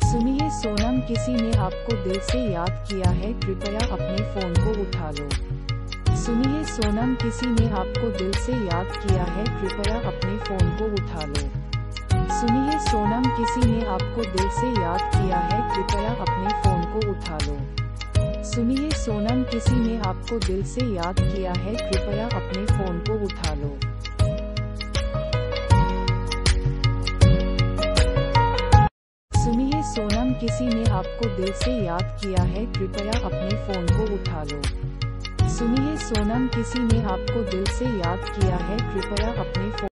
सुनिए सोनम, किसी ने आपको दिल से याद किया है, कृपया अपने फोन को उठा लो। सुनिए सोनम, किसी ने आपको दिल से याद किया है, कृपया अपने फोन को उठा लो। सुनिए सोनम, किसी ने आपको दिल से याद किया है, कृपया अपने फोन को उठा लो। सुनिए सोनम, किसी ने आपको दिल से याद किया है, कृपया अपने फोन को उठा लो। सुनिए सोनम, किसी ने आपको दिल से याद किया है, कृपया अपने फोन को उठा लो। सुनिए सोनम, किसी ने आपको दिल से याद किया है, कृपया अपने फोन